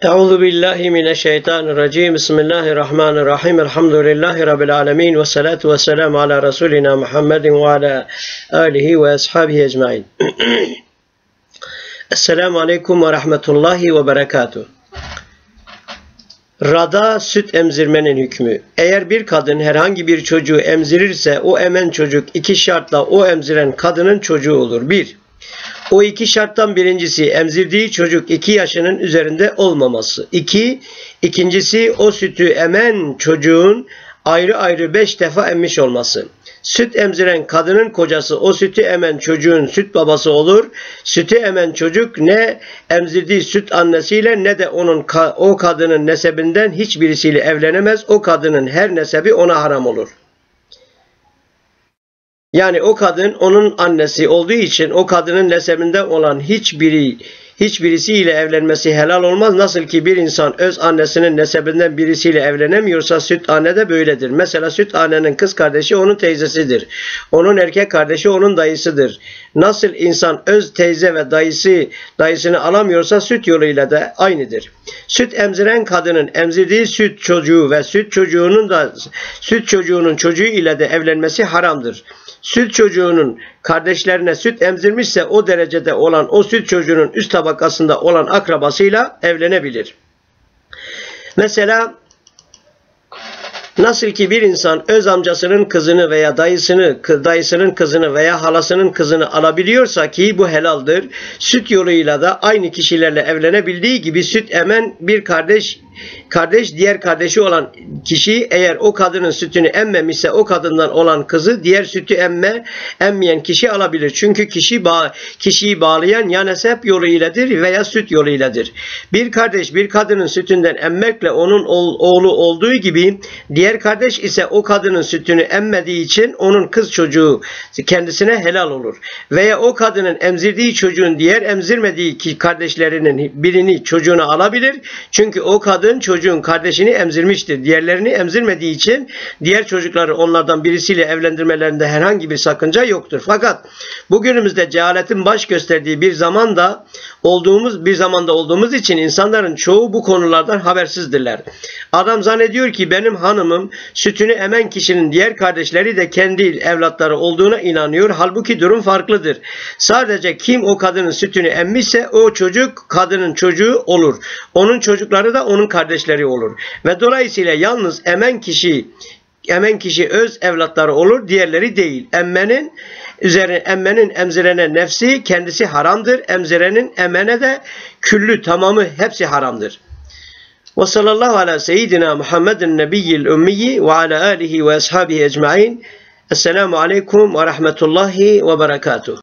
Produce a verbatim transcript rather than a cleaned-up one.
Euzu billahi mineşşeytanirracim. Bismillahirrahmanirrahim. Elhamdülillahi rabbil alamin ve salatu vesselam ala rasulina Muhammedin ve ala alihi ve ashabihi ecmaîn. Esselamu aleyküm ve rahmetullahi ve berekatuh. Rada süt emzirmenin hükmü. Eğer bir kadın herhangi bir çocuğu emzirirse o emen çocuk iki şartla o emziren kadının çocuğu olur. bir. O iki şarttan birincisi emzirdiği çocuk iki yaşının üzerinde olmaması. İki, ikincisi o sütü emen çocuğun ayrı ayrı beş defa emmiş olması. Süt emziren kadının kocası o sütü emen çocuğun süt babası olur. Sütü emen çocuk ne emzirdiği süt annesiyle ne de onun o kadının nesebinden hiçbirisiyle evlenemez. O kadının her nesebi ona haram olur. Yani o kadın onun annesi olduğu için o kadının nesebinden olan hiçbiri hiçbirisiyle evlenmesi helal olmaz. Nasıl ki bir insan öz annesinin nesebinden birisiyle evlenemiyorsa süt anne de böyledir. Mesela süt annenin kız kardeşi onun teyzesidir. Onun erkek kardeşi onun dayısıdır. Nasıl insan öz teyze ve dayısı dayısını alamıyorsa süt yoluyla da aynıdır. Süt emziren kadının emzirdiği süt çocuğu ve süt çocuğunun da süt çocuğunun çocuğu ile de evlenmesi haramdır. Süt çocuğunun kardeşlerine süt emzirmişse o derecede olan o süt çocuğunun üst tabakasında olan akrabasıyla evlenebilir. Mesela nasıl ki bir insan öz amcasının kızını veya dayısını, dayısının kızını veya halasının kızını alabiliyorsa ki bu helaldir. Süt yoluyla da aynı kişilerle evlenebildiği gibi süt emen bir kardeş Kardeş diğer kardeşi olan kişi eğer o kadının sütünü emmemişse o kadından olan kızı diğer sütü emme emmeyen kişi alabilir. Çünkü kişi bağ, kişiyi bağlayan ya nesep yolu iledir veya süt yolu iledir. Bir kardeş bir kadının sütünden emmekle onun oğlu olduğu gibi diğer kardeş ise o kadının sütünü emmediği için onun kız çocuğu kendisine helal olur. Veya o kadının emzirdiği çocuğun diğer emzirmediği kardeşlerinin birini çocuğuna alabilir. Çünkü o kadın çocuğun kardeşini emzirmiştir. Diğerlerini emzirmediği için diğer çocukları onlardan birisiyle evlendirmelerinde herhangi bir sakınca yoktur. Fakat bugünümüzde cehaletin baş gösterdiği bir zamanda olduğumuz bir zamanda olduğumuz için insanların çoğu bu konulardan habersizdirler. Adam zannediyor ki benim hanımım sütünü emen kişinin diğer kardeşleri de kendi evlatları olduğuna inanıyor. Halbuki durum farklıdır. Sadece kim o kadının sütünü emmişse o çocuk kadının çocuğu olur. Onun çocukları da onun kardeşleri olur. Ve dolayısıyla yalnız emen kişi emen kişi öz evlatları olur, diğerleri değil. Emmenin üzerine emmenin emzirene nefsi kendisi haramdır. Emzirenin emene de küllü tamamı hepsi haramdır. Ve sallallahu ala seyyidina Muhammedin nebiyyil ümmiyyi ve ala alihi ve ashabihi ecmaîn. Esselamu aleyküm ve rahmetullahi ve berekatuhu.